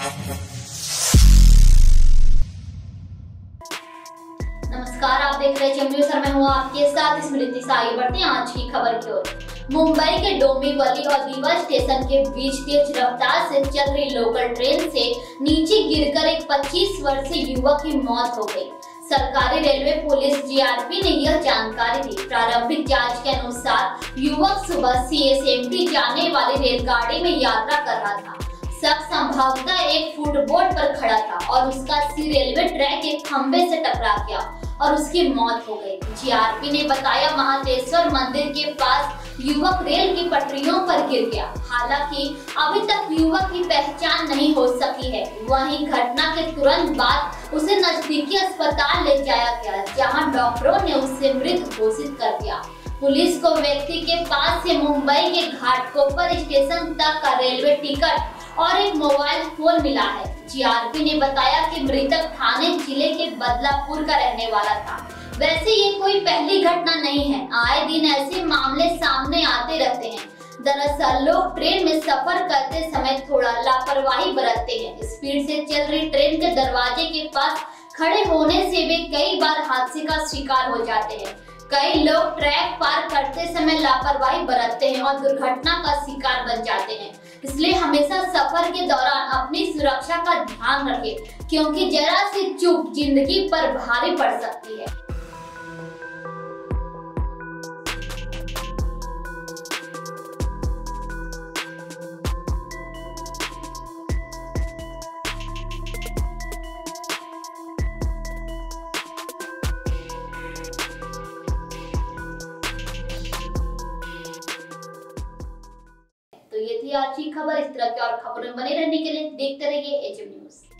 नमस्कार, आप देख रहे हैं न्यूज़ और मैं हूँ आपके साथ स्मृति से। आगे बढ़ते हैं आज की खबर की ओर। मुंबई के डोंबिवली और रीवा स्टेशन के बीच तेज रफ्तार से चल रही लोकल ट्रेन से नीचे गिरकर एक 25 वर्षीय युवक की मौत हो गई। सरकारी रेलवे पुलिस जीआरपी ने यह जानकारी दी। प्रारंभिक जांच के अनुसार युवक सुबह सीएसएमटी जाने वाली रेलगाड़ी में यात्रा कर रहा था। शख्स संभवतः एक फुटबोर्ड पर खड़ा था और उसका सिर रेलवे ट्रैक के खंभे से टकरा गया और उसकी मौत हो गई। जीआरपी ने बताया, महादेश्वर मंदिर के पास युवक रेल की पटरियों पर गिर गया। हालांकि अभी तक युवक की पहचान नहीं हो सकी है। वहीं घटना के तुरंत बाद उसे नजदीकी अस्पताल ले जाया गया, जहां डॉक्टरों ने उसे मृत घोषित कर दिया। पुलिस को व्यक्ति के पास से मुंबई के घाटकोपर स्टेशन तक का रेलवे टिकट और एक मोबाइल फोन मिला है। जीआरपी ने बताया कि मृतक थाने जिले के बदलापुर का रहने वाला था। वैसे ये कोई पहली घटना नहीं है, आए दिन ऐसे मामले सामने आते रहते हैं। दरअसल लोग ट्रेन में सफर करते समय थोड़ा लापरवाही बरतते हैं। स्पीड से चल रही ट्रेन के दरवाजे के पास खड़े होने से वे कई बार हादसे का शिकार हो जाते हैं। कई लोग ट्रैक पार करते समय लापरवाही बरतते हैं और दुर्घटना का शिकार बन जाते हैं। इसलिए हमेशा सफर के दौरान अपनी सुरक्षा का ध्यान रखें, क्योंकि जरा सी चूक जिंदगी पर भारी पड़ सकती है। तो ये थी आज की खबर। इस तरह की और खबरों में बने रहने के लिए देखते रहिए एचएम न्यूज़।